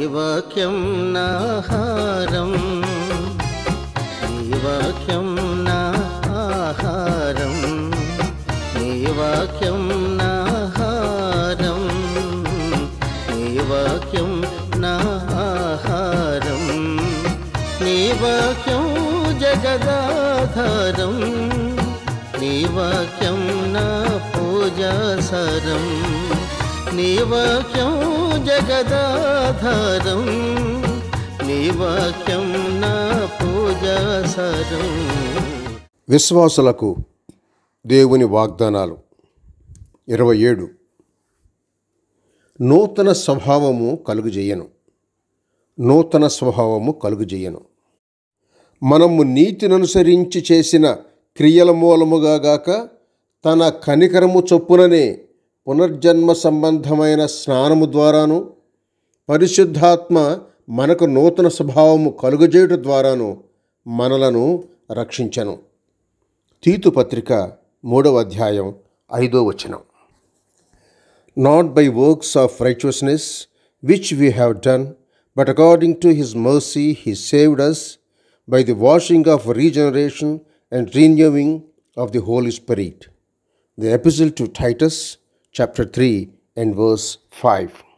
వాక్యం నాహారం, నీ వాక్యం నా ఆహారం, నీ వాక్యం నాహారం, నీ వాక్యం నా ఆహారం, నీ వాక్యం జగదాధారం, నీ వాక్యం నా పూజాసారం, నీ వాక్యం జగదాధారం, నీ వాక్యం నా పూజాసారం. విశ్వాసులకు దేవుని వాగ్దానాలు 27. నూతన స్వభావము కలుగుజేయను, నూతన స్వభావము కలుగుజేయను. మనము నీతిననుసరించి చేసిన క్రియల మూలముగా గాక తన కనికరము చొప్పుననే పునర్జన్మ సంబంధమైన స్నానము ద్వారాను పరిశుద్ధాత్మ మనకు నూతన స్వభావము కలుగజేయుట ద్వారాను మనలను రక్షించెను. తీతు పత్రిక 3వ అధ్యాయం 5వ వచనం. Not by works of righteousness which we have done, but according to his mercy he saved us by the washing of regeneration and renewing of the Holy Spirit. The Epistle to Titus, chapter 3 and verse 5.